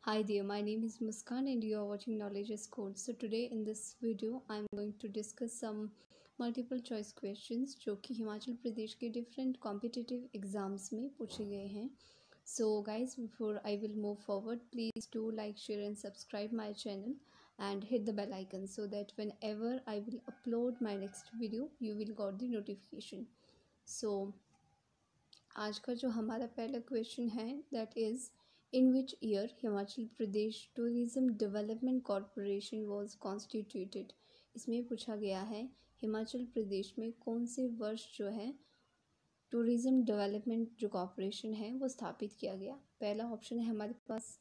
Hi there, my name is Muskan and you are watching Knowledge is Code. So today in this video I am going to discuss some multiple choice questions जो कि हिमाचल प्रदेश के different competitive exams में पूछे गए हैं. So guys, before I will move forward, please do like, share and subscribe my channel and hit the bell icon so that whenever I will upload my next video, you will got the notification. So आज का जो हमारा पहला question है that is in which year Himachal Pradesh tourism development corporation was constituted. इसमें पूछा गया है हिमाचल प्रदेश में कौन से वर्ष जो है टूरिज़्म डेवलपमेंट जो कॉरपोरेशन है वो स्थापित किया गया. पहला ऑप्शन है हमारे पास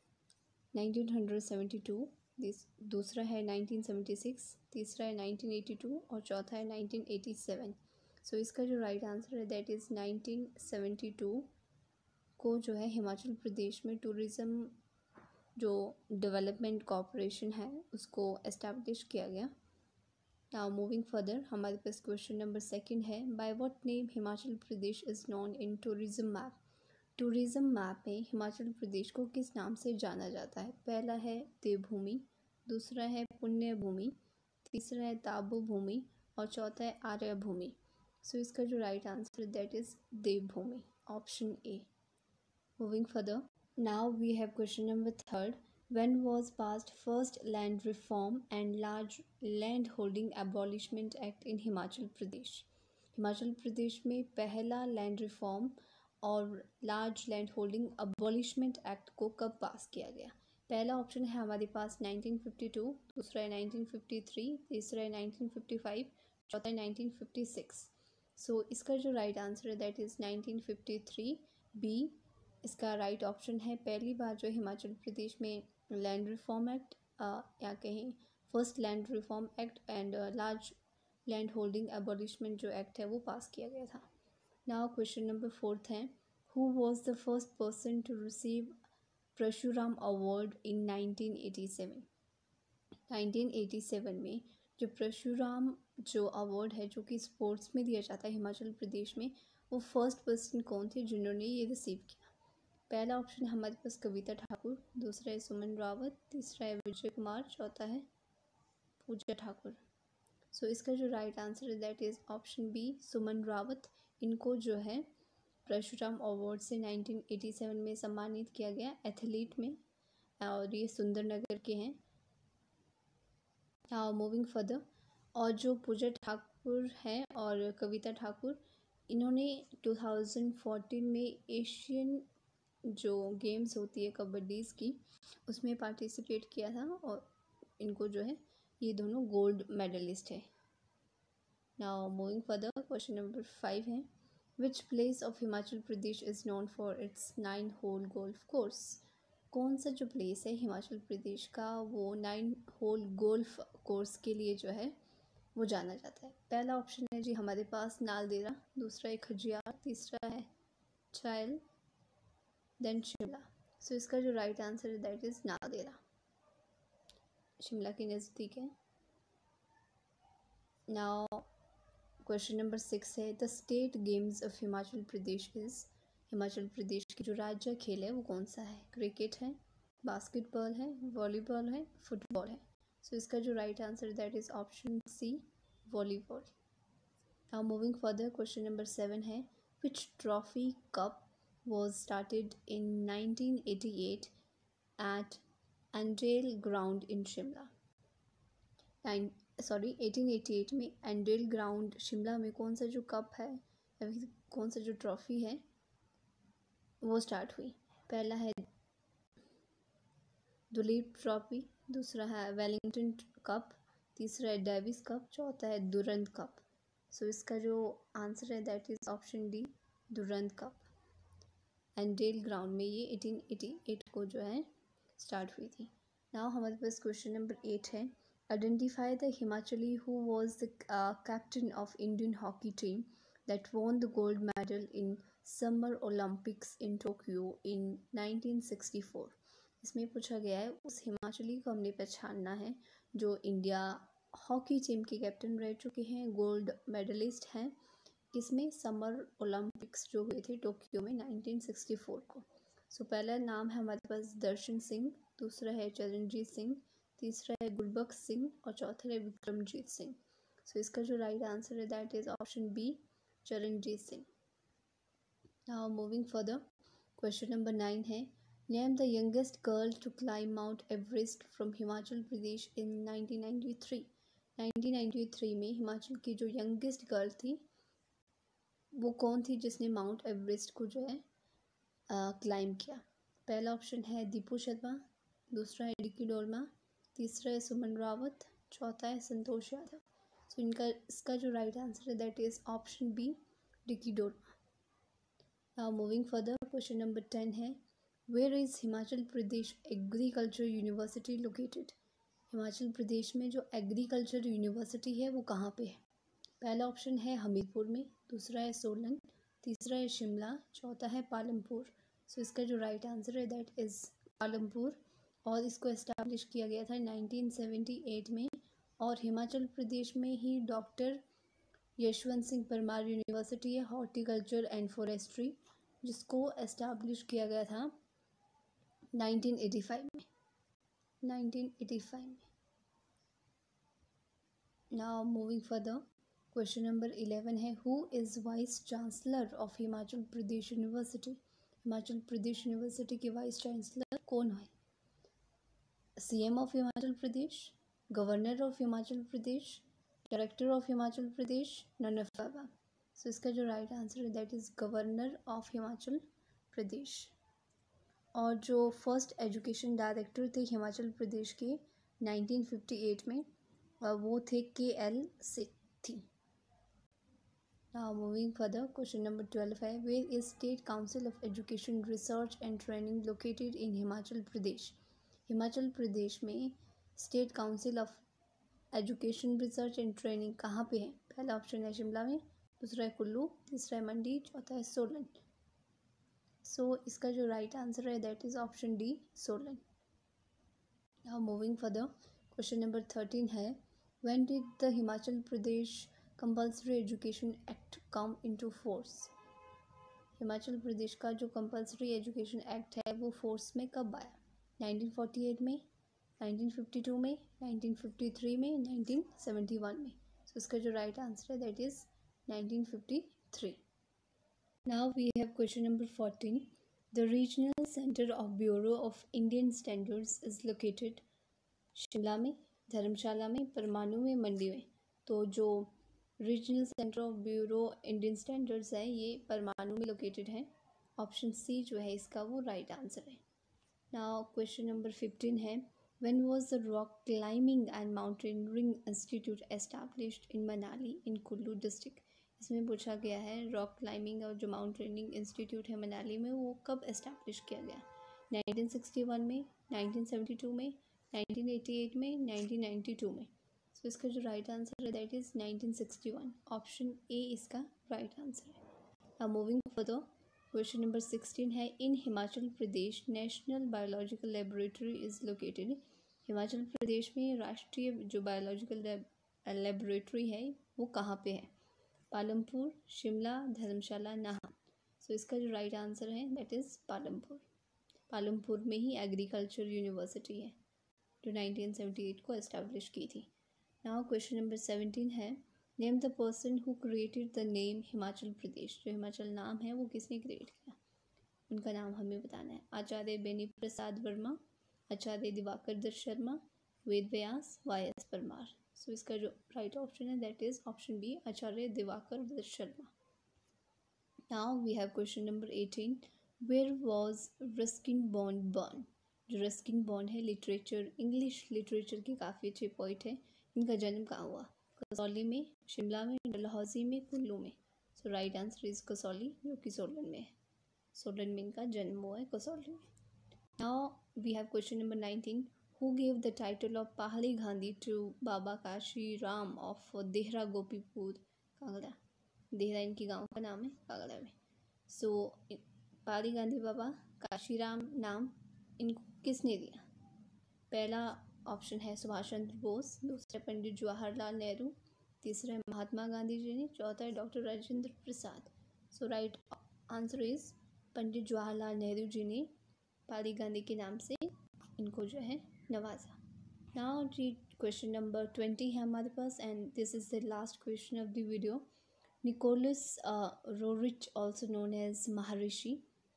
1972, दूसरा है 1976, तीसरा है 1982 और चौथा है 1987. सो इसका जो राइट आंसर है दैट इज़ 1972 को जो है हिमाचल प्रदेश में टूरिज़्म जो डेवलपमेंट कॉरपोरेशन है उसको एस्टैब्लिश किया गया. नाउ मूविंग फर्दर, हमारे पास क्वेश्चन नंबर सेकंड है by what name Himachal Pradesh is known in tourism map. Tourism map में हिमाचल प्रदेश को किस नाम से जाना जाता है. पहला है देवभूमि, दूसरा है पुण्य भूमि, तीसरा है ताबो भूमि और चौथा है आर्य भूमि. सो इसका जो right answer that is Devbhumi, option A. Moving further, now we have question number third. When was passed first land reform and large land holding abolishment act in Himachal Pradesh. Himachal Pradesh में पहला लैंड रिफॉर्म और large land holding abolishment act को कब पास किया गया. पहला option है हमारे पास 1952, दूसरा है 1953, तीसरा है 1955, चौथा है 1956. सो इसका जो राइट आंसर है दैट इज़ 1953 बी इसका राइट ऑप्शन है. पहली बार जो हिमाचल प्रदेश में लैंड रिफॉर्म एक्ट या कहें first land reform act and large land holding abolishment जो एक्ट है वो पास किया गया था. नाउ क्वेश्चन नंबर फोर्थ है who was the first person to receive Parshuram award in 1987. 1987 में जो परशुराम जो अवार्ड है जो कि स्पोर्ट्स में दिया जाता है हिमाचल प्रदेश में, वो फर्स्ट पर्सन कौन थे जिन्होंने ये रिसीव किया. पहला ऑप्शन है हमारे पास कविता ठाकुर, दूसरा है सुमन रावत, तीसरा है विजय कुमार, चौथा है पूजा ठाकुर. सो इसका जो राइट आंसर है that is option B Suman Rawat. इनको जो है परशुराम अवार्ड से 1987 में सम्मानित किया गया एथलीट में और ये सुंदरनगर के हैं. मूविंग फर्दर, और जो पूजा ठाकुर हैं और कविता ठाकुर इन्होंने 2014 में एशियन जो गेम्स होती है कबड्डीज़ की उसमें पार्टिसिपेट किया था और इनको जो है ये दोनों गोल्ड मेडलिस्ट है. Now moving further, question number 5 है which place of Himachal Pradesh is known for its 9 hole golf course. कौन सा जो प्लेस है हिमाचल प्रदेश का वो 9 होल गोल्फ कोर्स के लिए जो है वो जाना जाता है. पहला ऑप्शन है जी हमारे पास नालदेहरा, दूसरा है खजियार, तीसरा है चायल, देन शिमला. सो इसका जो राइट आंसर है दैट इज़ नालदेहरा, शिमला के नज़दीक है. नाउ क्वेश्चन नंबर 6 है the state games of Himachal Pradesh is. Himachal Pradesh की जो राज्य खेल है वो कौन सा है. क्रिकेट है, बास्केटबॉल है, वॉलीबॉल है, फुटबॉल है. सो इसका जो right answer that is option C volleyball. Now moving further, question number 7 है which trophy cup was started in 1988 at Andale Ground in Shimla. 1888 में एंडेल ग्राउंड शिमला में कौन सा जो कप है या फिर कौन सा जो ट्रॉफ़ी है वो स्टार्ट हुई. पहला है दुलीप ट्रॉफी, दूसरा है वेलिंगटन कप, तीसरा है डेविस कप, चौथा है दुरंत कप. सो इसका जो आंसर है that is option D Durand cup. Annandale ground में ये 1888 को जो है स्टार्ट हुई थी. नाउ हमारे पास क्वेश्चन नंबर 8 है identify the Himachali who was the captain of Indian hockey team that won the gold medal in summer Olympics in Tokyo in 1964. इसमें पूछा गया है उस हिमाचली को हमने पहचानना है जो इंडिया हॉकी टीम के कैप्टन रह चुके हैं, गोल्ड मेडलिस्ट हैं इसमें समर ओलंपिक्स जो हुए थे टोक्यो में 1964 को. सो पहला नाम है हमारे पास दर्शन सिंह, दूसरा है चरणजीत सिंह, तीसरा है गुरबख्श सिंह और चौथा है विक्रमजीत सिंह। सो इसका जो राइट आंसर है that is option B, Charanjit Singh. Now moving further, question number 9 है name the youngest girl to climb mount Everest from Himachal Pradesh in 1993। 1993 में हिमाचल की जो यंगेस्ट गर्ल थी वो कौन थी जिसने माउंट एवरेस्ट को जो है क्लाइम किया। पहला ऑप्शन है दीपू शर्मा, दूसरा है डिकी डोरमा, तीसरा है सुमन रावत, चौथा है संतोष यादव। सो इसका जो राइट आंसर है that is option B, Dicky Dolma. Now moving further, question number 10 है where is Himachal Pradesh agriculture university located. Himachal Pradesh में जो एग्रीकल्चर यूनिवर्सिटी है वो कहाँ पे है। पहला ऑप्शन है हमीरपुर में, दूसरा है सोलन, तीसरा है शिमला, चौथा है पालमपुर। सो इसका जो राइट आंसर है दैट इज़ पालमपुर और इसको एस्टैब्लिश किया गया था 1978 में और हिमाचल प्रदेश में ही डॉक्टर यशवंत सिंह परमार यूनिवर्सिटी है हॉर्टिकल्चर एंड फॉरेस्ट्री जिसको एस्टैब्लिश किया गया था 1985 में। 1985 में। Now moving further, question number 11 है who is vice chancellor of Himachal Pradesh university. Himachal Pradesh university के वाइस चांसलर कौन है। CM of Himachal Pradesh, governor of Himachal Pradesh, director of Himachal Pradesh, none of the above. So इसका जो राइट आंसर है that is governor of Himachal Pradesh. और जो first education director थे हिमाचल प्रदेश के 1958 में वो थे KL Sethi. Now moving further, question number 12 है where is state council of education research and training located in Himachal Pradesh. Himachal Pradesh में state council of education research and training कहाँ पे है। पहला ऑप्शन है शिमला में, दूसरा है कुल्लू, तीसरा है मंडी, चौथा है सोलन। सो इसका जो राइट आंसर है that is option D, Solan. Now moving further, question number 13 है when did the Himachal Pradesh compulsory education act come into force. Himachal Pradesh का जो कंपल्सरी एजुकेशन एक्ट है वो फोर्स में कब आया। 1948 में, 1952 में, 1953 में, 1971 में। सो इसका जो राइट आंसर है that is 1953। Now we have question number 14 the regional centre of bureau of Indian standards is located. Shimla में, धर्मशाला में, परमाणु में, मंडी में। तो जो regional centre of bureau Indian standards है ये परमाणु में लोकेटेड है। ऑप्शन सी जो है इसका वो राइट आंसर है। नाउ क्वेश्चन नंबर 15 है when was the rock climbing and mountaineering institute established in Manali in Kullu district. इसमें पूछा गया है रॉक क्लाइंबिंग और जो माउंटेनियरिंग इंस्टीट्यूट है मनाली में वो कब एस्टैब्लिश किया गया। 1961 में, 1972 में, 1988 में, 1992 में। सो इसका जो राइट आंसर है दैट इज़ 1961। ऑप्शन ए इसका राइट आंसर है। Now moving further, question number 16 है in Himachal Pradesh national biological laboratory is located. Himachal Pradesh में राष्ट्रीय जो बायोलॉजिकल लेबोरेटरी है वो कहाँ पे है। पालमपुर, शिमला, धर्मशाला, नाहन। सो इसका जो राइट आंसर है दैट इज़ पालमपुर। पालमपुर में ही एग्रीकल्चर यूनिवर्सिटी है जो 1978 को एस्टैब्लिश की थी। नाउ क्वेश्चन नंबर 17 है name the person who created the name Himachal Pradesh. जो हिमाचल नाम है वो किसने क्रिएट किया, उनका नाम हमें बताना है। आचार्य बेनी प्रसाद वर्मा, आचार्य दिवाकर दत्त शर्मा, वेद व्यास, YS परमार। सो इसका जो राइट ऑप्शन है that is option B, Acharya Diwakar Datt Sharma. Now we have question number 18 where was Ruskin Bond born. जो रस्किन बॉन्ड है लिटरेचर, इंग्लिश लिटरेचर के काफ़ी अच्छे पोइट है। इनका जन्म कहाँ हुआ, कसौली में, शिमला में, डलहौजी में, कुल्लू में। So right answer is Kasauli जो कि सोलन में है। सोलन में इनका जन्म हुआ है, कसौली में। Now we have question number 19 who gave the title of Pahari Gandhi to Baba Kashi Ram of Dehra Gopipur Kangra. Dehra इनके गांव का नाम है, कांगड़ा में। सो पहाड़ी गांधी बाबा काशी राम नाम इनको किसने दिया। पहला ऑप्शन है सुभाष चंद्र बोस, दूसरा पंडित जवाहरलाल नेहरू, तीसरा है महात्मा गांधी जी ने, चौथा है doctor Rajendra Prasad. So right answer is Pandit Jawaharlal Nehru ji ने पाली गांधी के नाम से इनको जो है नवाजा। नाउ जी क्वेश्चन नंबर 20 है हमारे पास, and this is the last question of the video. Nicholas Roerich also known as Maharishi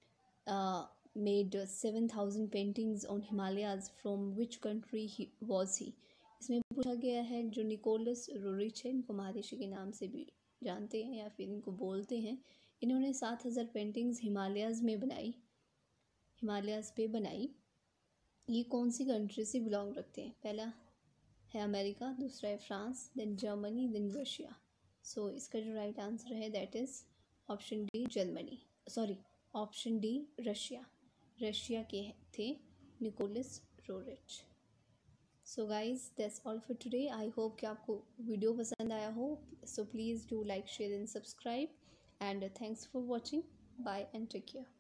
made 7,000 paintings on Himalayas. From which country was he? इसमें पूछा गया है जो निकोलस रोरिच है, इनको महर्षि के नाम से भी जानते हैं या फिर इनको बोलते हैं, इन्होंने 7,000 पेंटिंग्स हिमालयाज़ में बनाई, हिमालयाज़ पे बनाई। ये कौन सी कंट्री से बिलोंग रखते हैं? पहला है अमेरिका, दूसरा है France, then Germany, then Russia. So इसका जो राइट आंसर है that is option D Germany, sorry option D Russia. Russia के थे Nicholas Roerich. So guys that's all for today. I hope कि आपको वीडियो पसंद आया हो। So please do like, share and subscribe, and thanks for watching. Bye and take care.